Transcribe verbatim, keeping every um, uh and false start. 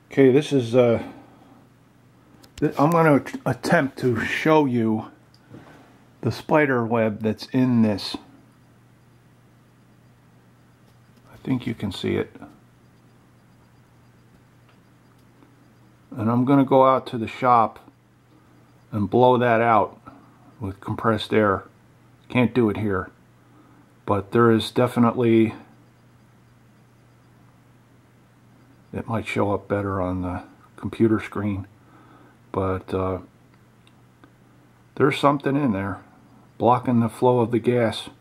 Okay, this is uh, I'm going to attempt to show you the spider web that's in this. I think you can see it. And I'm going to go out to the shop and blow that out with compressed air. Can't do it here, but there is definitely, it might show up better on the computer screen, but uh, there's something in there blocking the flow of the gas.